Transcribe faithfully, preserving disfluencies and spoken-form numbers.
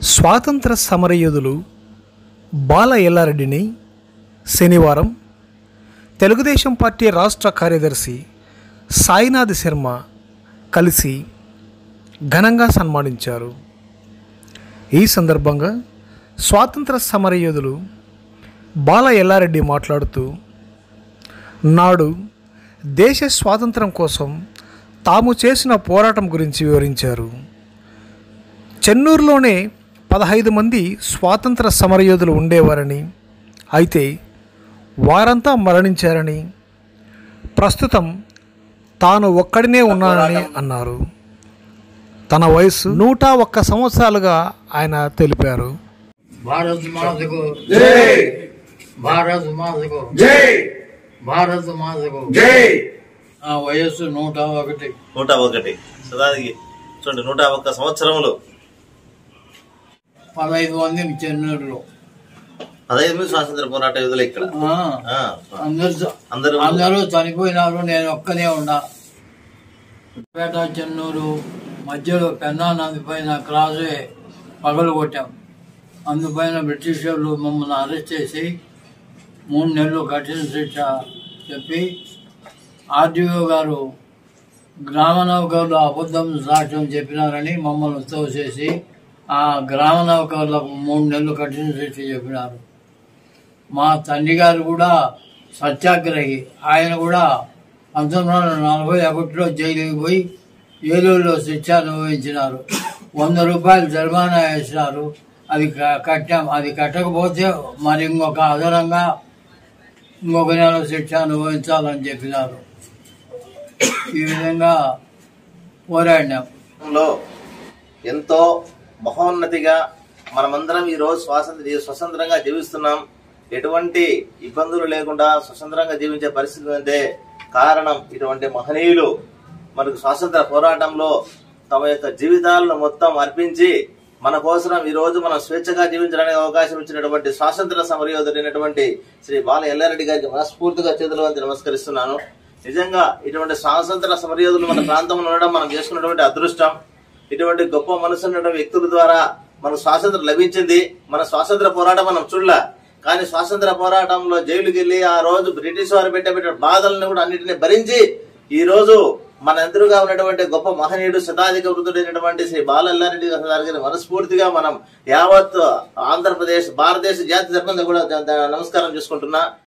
స్వాతంత్ర సమరయోధులు బాల ఎల్లారెడ్డిని శనివారం తెలుగుదేశం పార్టీ రాష్ట్ర కార్యదర్శి సాయినాథ్ శర్మ కలిసి ఘనంగా సన్మానించారు. ఈ సందర్భంగా స్వాతంత్ర సమరయోధులు బాల ఎల్లారెడ్డి మాట్లాడుతూ, నాడు దేశ స్వాతంత్రం కోసం తాము చేసిన పోరాటం గురించి వివరించారు. చెన్నూరులోనే పదహైదు మంది స్వాతంత్ర సమరయోధులు ఉండేవారని, అయితే వారంతా మరణించారని, ప్రస్తుతం తాను ఒక్కడినే ఉన్నానని అన్నారు. తన వయసు నూట ఒక్క సంవత్సరాలుగా ఆయన తెలిపారు. భారత్ మాతకు జై, భారత్ మాతకు జై, భారత్ మాతకు జై. ఆ వయస్సు నూట ఒకటి నూట ఒకటి సదానికి చూడండి, నూట ఒక్క సంవత్సరములు. పదహైదు మంది చెన్నూరులో పదహైదు మంది స్వాతంత్ర పోరాట యోధులు ఇక్కడ. అందరూ అందరూ అందరూ చనిపోయినారు, నేను ఒక్కనే ఉన్నా. పేట చెన్నూరు మధ్యలో పెన్నా నది పైన క్రాసే పగలు కొట్టాం. అందుపైన బ్రిటిష్ వాళ్ళు మమ్మల్ని అరెస్ట్ చేసి మూడు నెలలు కఠిన శిక్ష చెప్పి ఆర్డీఓ గారు గ్రామ నౌకర్లు అబద్ధం సాక్ష్యం చెప్పినారని మమ్మల్ని తోసేసి ఆ గ్రామ నౌకర్లకు మూడు నెలలు కఠిన శిక్ష చెప్పినారు. మా తండ్రి గారు కూడా సత్యాగ్రహి. ఆయన కూడా పంతొమ్మిది వందల నలభై ఒకటిలో జైలుకి పోయి ఏలూరులో శిక్ష అనుభవించినారు. వంద రూపాయలు జరిమానా వేసినారు. అది కట్టాం. అది కట్టకపోతే మరి ఇంకొక అదనంగా ఇంకొక నెల శిక్ష అనుభవించాలని చెప్పినారు. ఈ విధంగా పోరాడినాం. ఎంతో మహోన్నతిగా మనమందరం ఈ రోజు స్వాతంత్ర స్వతంత్రంగా జీవిస్తున్నాం. ఎటువంటి ఇబ్బందులు లేకుండా స్వతంత్రంగా జీవించే పరిస్థితి అంటే కారణం ఇటువంటి మహనీయులు మనకు స్వాతంత్ర పోరాటంలో తమ యొక్క జీవితాలను మొత్తం అర్పించి మన కోసం ఈ రోజు మనం స్వేచ్ఛగా జీవించడానికి అవకాశం ఇచ్చినటువంటి స్వాతంత్ర సమరయోధుడైనటువంటి శ్రీ బాల ఎల్లారెడ్డి గారికి మనస్ఫూర్తిగా చేతులు వంచి నమస్కరిస్తున్నాను. నిజంగా ఇటువంటి స్వాతంత్ర సమరయోధులు మన ప్రాంతంలో ఉండడం మనం చేసుకున్నటువంటి అదృష్టం. ఇటువంటి గొప్ప మనసు ఉన్నటువంటి వ్యక్తుల ద్వారా మనకు స్వాతంత్రం లభించింది. మన స్వాతంత్ర పోరాటం మనం చూడలే, కానీ స్వాతంత్ర పోరాటంలో జైలుకి వెళ్లి ఆ రోజు బ్రిటిష్ వారు పెట్టబెట్టిన బాధలను కూడా అన్నింటినీ భరించి ఈ రోజు మన ఎదురుగా ఉన్నటువంటి గొప్ప మహనీయుడు శతాధిక వృద్ధుడైనటువంటి శ్రీ బాల ఎల్లారెడ్డి గారిని మనస్ఫూర్తిగా మనం యావత్ ఆంధ్రప్రదేశ్ భారతదేశ జాతి తరపున కూడా నమస్కారం చేసుకుంటున్నా.